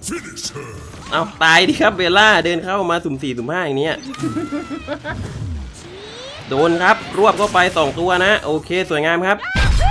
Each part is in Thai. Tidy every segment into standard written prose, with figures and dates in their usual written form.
เอาตายดิครับเบลล่าเดินเข้ามาสุ่ม4สุ่ม5อย่างเนี้ยโดนครับรวบเข้าไป2ตัวนะโอเคสวยงามครับ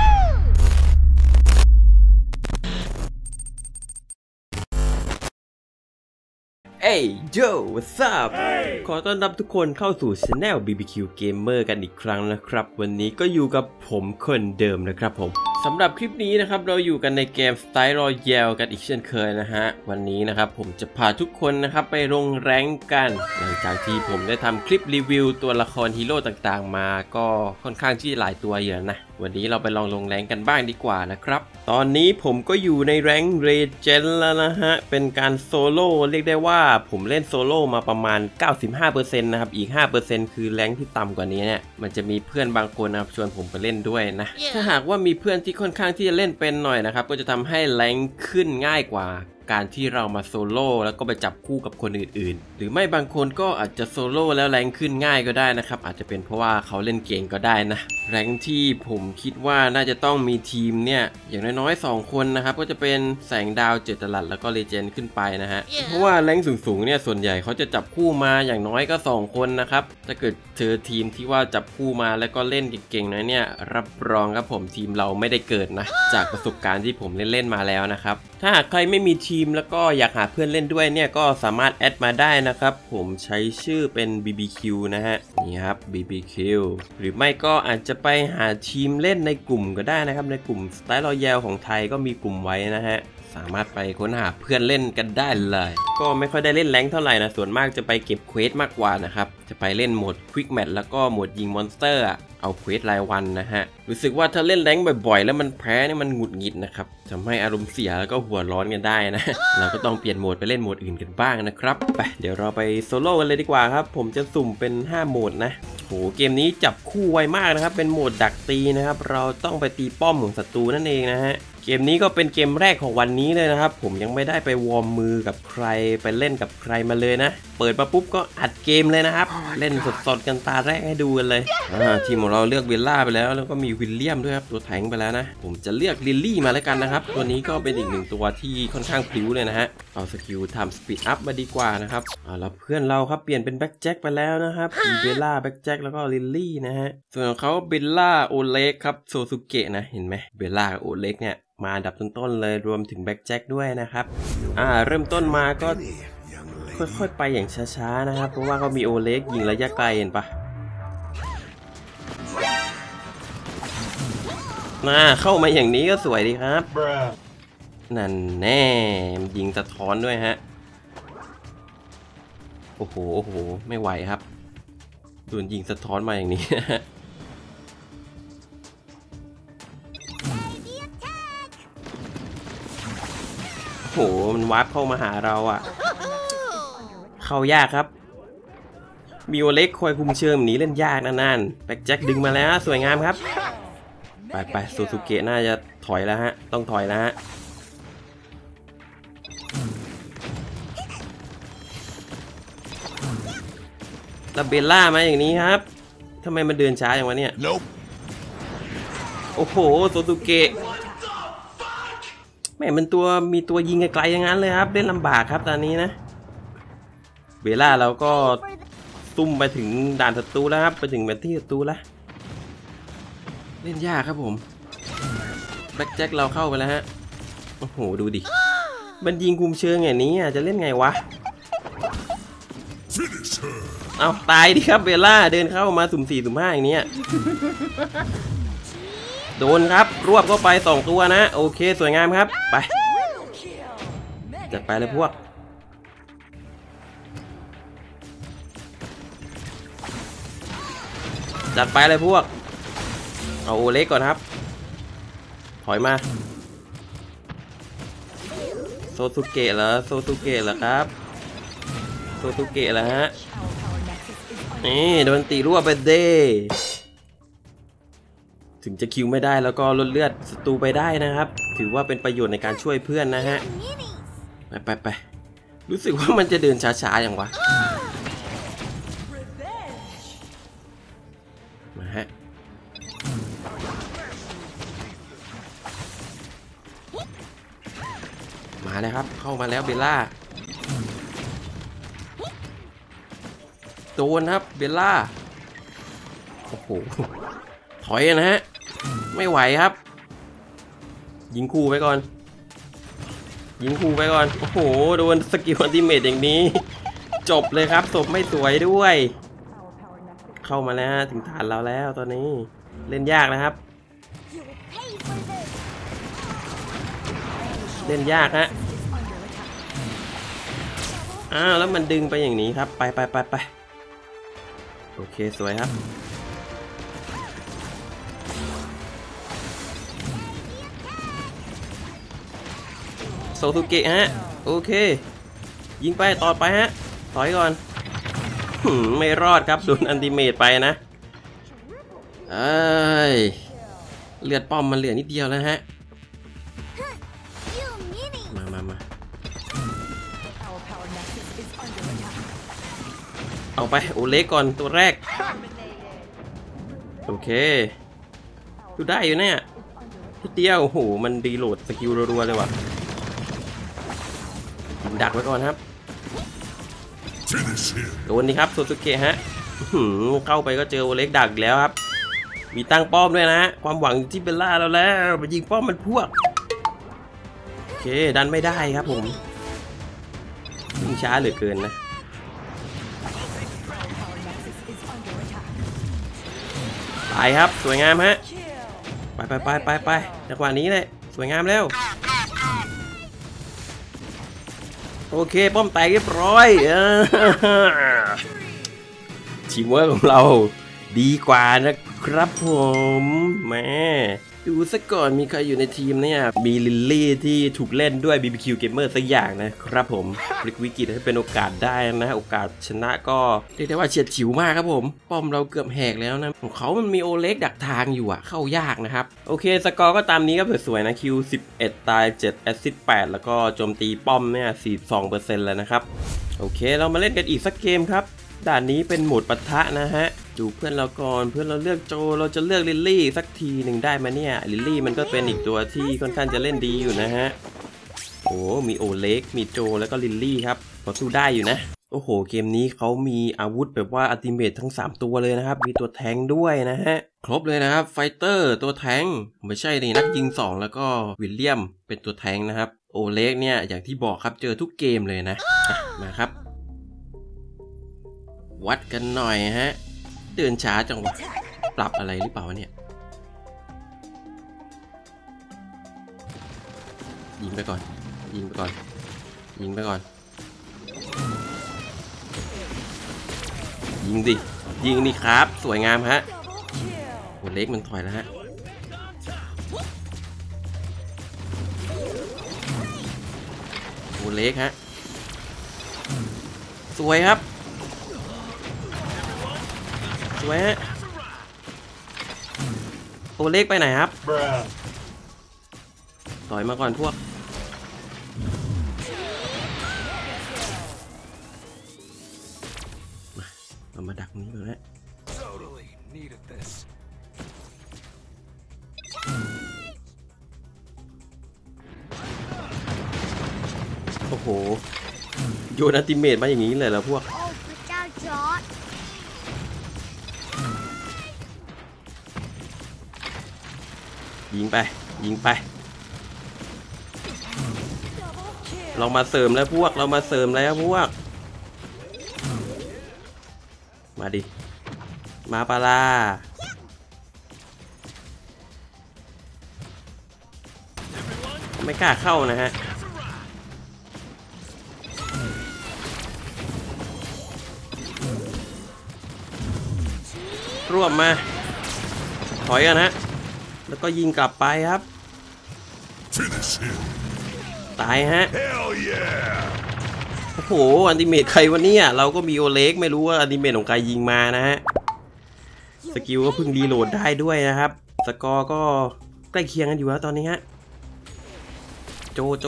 เอ้ยโจ what's up ขอต้อนรับทุกคนเข้าสู่ Channel BBQ Gamer กันอีกครั้งนะครับวันนี้ก็อยู่กับผมคนเดิมนะครับผมสำหรับคลิปนี้นะครับเราอยู่กันในเกม Style Royale กันอีกเช่นเคยนะฮะวันนี้นะครับผมจะพาทุกคนนะครับไปลงแรงกันหลังจากที่ผมได้ทำคลิปรีวิวตัวละครฮีโร่ต่างๆมาก็ค่อนข้างที่หลายตัวอยู่นะวันนี้เราไปลงแรงกันบ้างดีกว่านะครับตอนนี้ผมก็อยู่ในแรงเรเจนแล้วนะฮะเป็นการโซโล่เรียกได้ว่าผมเล่นโซโล่มาประมาณ 95% นะครับอีก 5% คือแรงที่ต่ำกว่านี้เนี่ยมันจะมีเพื่อนบางคนนะครับชวนผมไปเล่นด้วยนะถ้าหากว่ามีเพื่อนที่ค่อนข้างที่จะเล่นเป็นหน่อยนะครับก็จะทำให้แรงขึ้นง่ายกว่าการที่เรามาโซโล่แล้วก็ไปจับคู่กับคนอื่นๆหรือไม่บางคนก็อาจจะโซโล่แล้วแรงขึ้นง่ายก็ได้นะครับอาจจะเป็นเพราะว่าเขาเล่นเก่งก็ได้นะแรงที่ผมคิดว่าน่าจะต้องมีทีมเนี่ยอย่างน้อยๆ2คนนะครับก็จะเป็นแสงดาวเจตลัดแล้วก็เลเจนด์ขึ้นไปนะฮะเพราะว่าแรงสูงๆเนี่ยส่วนใหญ่เขาจะจับคู่มาอย่างน้อยก็2คนนะครับถ้าเกิดเจอทีมที่ว่าจับคู่มาแล้วก็เล่นเก่งๆนะเนี่ยรับรองครับผมทีมเราไม่ได้เกิดนะจากประสบการณ์ที่ผมเล่นมาแล้วนะครับถ้าหากใครไม่มีทีมแล้วก็อยากหาเพื่อนเล่นด้วยเนี่ยก็สามารถแอดมาได้นะครับผมใช้ชื่อเป็น BBQ นะฮะนี่ครับ BBQ หรือไม่ก็อาจจะไปหาทีมเล่นในกลุ่มก็ได้นะครับในกลุ่ม Style Royale ของไทยก็มีกลุ่มไว้นะฮะสามารถไปค้นหาเพื่อนเล่นกันได้เลยก็ไม่ค่อยได้เล่นแรงเท่าไหร่นะส่วนมากจะไปเก็บเควสมากกว่านะครับจะไปเล่นโหมด Quick Match แล้วก็โหมดยิงมอนสเตอร์เอาเควสรายวันนะฮะรู้สึกว่าถ้าเล่นแรงบ่อยๆแล้วมันแพ้เนี่ยมันหงุดหงิดนะครับทำให้อารมณ์เสียแล้วก็หัวร้อนกันได้นะเราก็ต้องเปลี่ยนโหมดไปเล่นโหมดอื่นกันบ้างนะครับไปเดี๋ยวเราไปโซโล่กันเลยดีกว่าครับผมจะสุ่มเป็น5โหมดนะโหเกมนี้จับคู่ไวมากนะครับเป็นโหมดดักตีนะครับเราต้องไปตีป้อมของศัตรูนั่นเองนะฮะเกมนี้ก็เป็นเกมแรกของวันนี้เลยนะครับผมยังไม่ได้ไปวอร์มมือกับใครไปเล่นกับใครมาเลยนะเปิดมาปุ๊บก็อัดเกมเลยนะครับเล่นสดๆกันตาแรกให้ดูกันเลยทีมของเราเลือกเบลล่าไปแล้วก็มีวิลเลียมด้วยครับตัวแทงไปแล้วนะผมจะเลือกลิลลี่มาแล้วกันนะครับตัวนี้ก็เป็นอีกหนึ่งตัวที่ค่อนข้างพลิ้วเลยนะฮะเอาสกิลทำสปีดอัพมาดีกว่านะครับแล้วเพื่อนเราครับเปลี่ยนเป็นแบ็คแจ็คไปแล้วนะครับเบลล่าแบ็คแจ็คแล้วก็ลิลลี่นะฮะส่วนของเขาเบลล่าโอเล็กครับโซซูเกะนะเห็นไหมเบลล่ากับโอเล็กเนี่ยมาอันดับต้นๆเลยรวมถึงแบ็คแจ็คด้วยนะครับเริ่มต้นมาก็ค่อยๆไปอย่างช้าๆนะครับเพราะว่าเขามีโอเล็กยิงระยะไกลเห็นปะเข้ามาอย่างนี้ก็สวยดีครับนั่นแน่ยิงสะท้อนด้วยฮะโอ้โหไม่ไหวครับโดนยิงสะท้อนมาอย่างนี้โอ้โหมันวาร์ปเข้ามาหาเราอ่ะเข้ายากครับมีโอเล็กคอยคุมเชิงหนีเล่นยากนั่นแบ็คแจ็คดึงมาแล้วสวยงามครับไปโซซูเกะน่าจะถอยแล้วฮะต้องถอยแล้วฮะแล้วเบลล่ามาอย่างนี้ครับทำไมมันเดินช้าอย่างวะเนี่ย โอ้โหโซซูเกะแม่มันมีตัวยิงไกลๆอย่างนั้นเลยครับเล่นลำบากครับตอนนี้นะเบลล่าเราก็ซุ่มไปถึงด่านศัตรูแล้วครับไปถึงแมตที่ศัตรูแล้วเล่นยากครับผมแบ็คแจ็คเราเข้าไปแล้วฮะโอ้โหดูดิมันยิงคุมเชิงอย่างนี้จะเล่นไงวะเอาตายดิครับเบลล่าเดินเข้ามาสุ่ม4สุ่ม5อย่างนี้โดนครับรวบเข้าไป2ตัวนะโอเคสวยงามครับไปจัดไปเลยพวกจัดไปเลยพวกเอาโอเล็กก่อนครับถอยมาโซซูเกะเหรอโซซูเกะเหรอครับโซซูเกะเหรอฮะนี่โดนตีรวบไปเด้ถึงจะคิวไม่ได้แล้วก็ลดเลือดศัตรูไปได้นะครับถือว่าเป็นประโยชน์ในการช่วยเพื่อนนะฮะไปรู้สึกว่ามันจะเดินช้าๆอย่างวะมาฮะมาแล้วครับเข้ามาแล้วเบลล่าโดนครับเบลล่าโอ้โหถอยนะฮะไม่ไหวครับยิงคู่ไปก่อนยิงคู่ไปก่อนโอ้โหโดนสกิลอัลติเมทอย่างนี้จบเลยครับศพไม่สวยด้วยเข้ามาแล้วถึงฐานเราแล้วตอนนี้เล่นยากนะครับเล่นยากฮะแล้วมันดึงไปอย่างนี้ครับไปโอเคสวยครับโซตุเกะฮะโอเคยิงไปต่อไปฮะถอยก่อนไม่รอดครับโดนอันติเมตไปนะเลือดป้อมมันเหลือนิดเดียวแล้วฮะมาเอาไปโอเล็กก่อนตัวแรกโอเคดูได้อยู่เนี่ยทีเดียวโอ้โหมันรีโหลดสกิลรัวๆเลยว่ะดักไว้ก่อนครับโดนนี่ครับโซซุเกะฮะเข้าไปก็เจอโอเล็กดักแล้วครับมีตั้งป้อมด้วยนะความหวังที่เบลล่าแล้วไปยิงป้อมมันพวกโอเคดันไม่ได้ครับผมยิงช้าเหลือเกินนะตายครับสวยงามฮะไปจังหวะนี้เลยสวยงามแล้วโอเคป้อมแตกเรียบร้อยทีมเวิร์คของเราดีกว่านะครับผมแม่ดูซะก่อนมีใครอยู่ในทีมเนี่ยมีลิลลี่ที่ถูกเล่นด้วย BBQ Gamer สักอย่างนะครับผมพลิกวิกฤตให้เป็นโอกาสได้นะโอกาสชนะก็เรียกได้ว่าเฉียดฉิวมากครับผมป้อมเราเกือบแหกแล้วนะของเขามันมีโอเล็กดักทางอยู่เข้ายากนะครับโอเคสกอร์ก็ตามนี้ครับสวยๆนะคิว11ตาย7แอสซิสต์8แล้วก็โจมตีป้อมเนี่ย 42% แล้วนะครับโอเคเรามาเล่นกันอีกสักเกมครับด่านนี้เป็นโหมดปะทะนะฮะดูเพื่อนเราก่อนเพื่อนเราเลือกโจเราจะเลือกลิลลี่สักทีหนึ่งได้ไหมเนี่ยลิลลี่มันก็เป็นอีกตัวที่ค่อนข้างจะเล่นดีอยู่นะฮะโอ้มีโอเล็กมีโจแล้วก็ลิลลี่ครับพอสู้ได้อยู่นะโอ้โหเกมนี้เขามีอาวุธแบบว่าอัลติเมททั้ง3ตัวเลยนะครับมีตัวแทงด้วยนะฮะครบเลยนะครับไฟเตอร์ตัวแทงไม่ใช่นี่นักยิง2แล้วก็วิลเลียมเป็นตัวแทงนะครับโอเล็กเนี่ยอย่างที่บอกครับเจอทุกเกมเลยนะมาครับวัดกันหน่อยฮะเดินช้าจังวะปรับอะไรหรือเปล่าเนี่ยยิงไปก่อนยิงไปก่อนยิงดิยิงนี่ครับสวยงามฮะโอเล็กมันถอยแล้วฮะโอเล็กฮะสวยครับสวยฮะโอเล็กไปไหนครับถอยมาก่อนพวกเรามาดักนี้ก่อนนะโอ้โหโยนอัลติเมทมาอย่างนี้เลยเหรอพวกยิงไปเรามาเสริมแล้วพวกมาดิมาปาลาไม่กล้าเข้านะฮะรวบมาถอยกันฮะแล้วก็ยิงกลับไปครับตายฮะโอ้โหอันติเมทใครวะเนี่ยเราก็มีโอเล็กไม่รู้ว่าอันติเมทของใครยิงมานะฮะสกิลก็เพิ่งรีโหลดได้ด้วยนะครับสกอร์ก็ใกล้เคียงกันอยู่แล้วตอนนี้ฮะโจ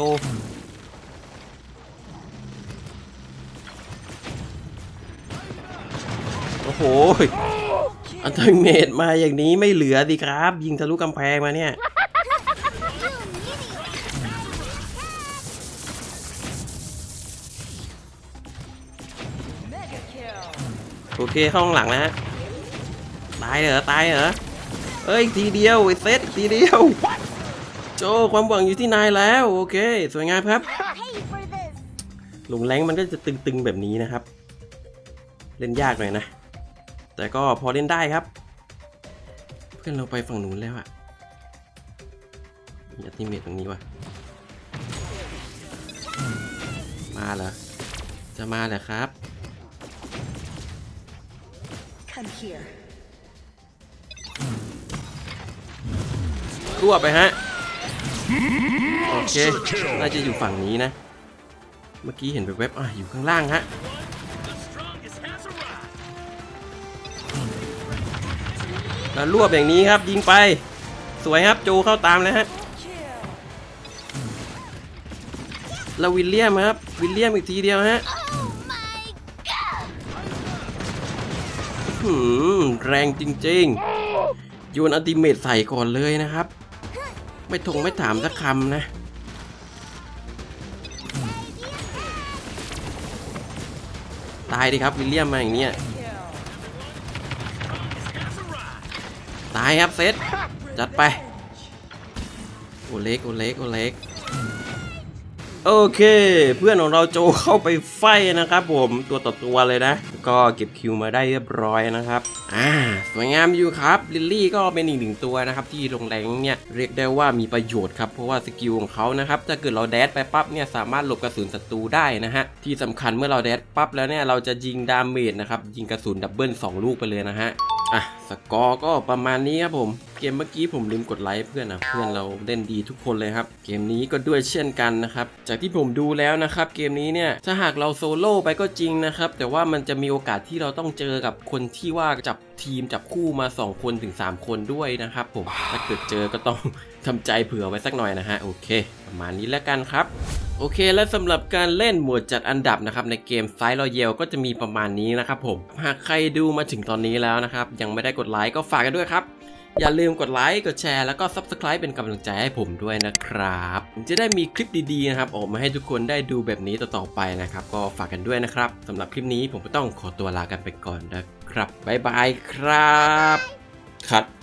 โอ้โหอัลติเมทมาอย่างนี้ไม่เหลือสิครับยิงทะลุกำแพงมาเนี่ยโอเคเข้าข้างหลังนะฮะตายเหรอเอ้ยทีเดียวไอ้เซตทีเดียวโจความหวังอยู่ที่นายแล้วโอเคสวยงามครับลงแรงมันก็จะตึงๆแบบนี้นะครับเล่นยากหน่อยนะแต่ก็พอเล่นได้ครับเพื่อนเราไปฝั่งนู้นแล้วอะมีอัลติเมทตรงนี้วะมาเหรอจะมาเหรอครับรวบไปฮะโอเคน่าจะอยู่ฝั่งนี้นะเมื่อกี้เห็นแวบๆอยู่ข้างล่างฮะแล้วรวบอย่างนี้ครับยิงไปสวยครับโจเข้าตามแล้วฮะแล้ววิลเลียมครับวิลเลียมอีกทีเดียวฮะแรงจริงๆโยนอัลติเมทใส่ก่อนเลยนะครับไม่ถามสักคำนะตายดิครับวิลเลียมมาอย่างเนี้ยตายครับเซตจัดไปโอเล็กโอเคเพื่อนของเราโจเข้าไปไฟนะครับผมตัวต่อตัวเลยนะก็เก็บคิวมาได้เรียบร้อยนะครับสวยงามอยู่ครับลิลลี่ก็เป็นอีกหนึ่งตัวนะครับที่ลงแรงเนี่ยเรียกได้ว่ามีประโยชน์ครับเพราะว่าสกิลของเขานะครับถ้าเกิดเราแดดไปปั๊บเนี่ยสามารถหลบกระสุนศัตรูได้นะฮะที่สำคัญเมื่อเราแดดปั๊บแล้วเนี่ยเราจะยิงดาเมจนะครับยิงกระสุนดับเบิล2ลูกไปเลยนะฮะสกอร์ก็ประมาณนี้ครับผมเกมเมื่อกี้ผมลืมกดไลค์เพื่อนเราเล่นดีทุกคนเลยครับเกมนี้ก็ด้วยเช่นกันนะครับจากที่ผมดูแล้วนะครับเกมนี้เนี่ยถ้าหากเราโซโล่ไปก็จริงนะครับแต่ว่ามันจะมีโอกาสที่เราต้องเจอกับคนที่ว่าจับทีมจับคู่มา2คนถึง3คนด้วยนะครับผมถ้าเกิดเจอก็ต้องทำใจเผื่อไว้สักหน่อยนะฮะโอเคประมาณนี้แล้วกันครับโอเคและสำหรับการเล่นหมวดจัดอันดับนะครับในเกมไฟท์รอยัลก็จะมีประมาณนี้นะครับผมหากใครดูมาถึงตอนนี้แล้วนะครับยังไม่ได้กดไลค์ก็ฝากกันด้วยครับอย่าลืมกดไลค์กดแชร์แล้วก็ Subscribe เป็นกำลังใจให้ผมด้วยนะครับผมจะได้มีคลิปดีๆนะครับออกมาให้ทุกคนได้ดูแบบนี้ต่อๆไปนะครับก็ฝากกันด้วยนะครับสำหรับคลิปนี้ผมก็ต้องขอตัวลากันไปก่อนนะครับบ๊ายบายครับคัด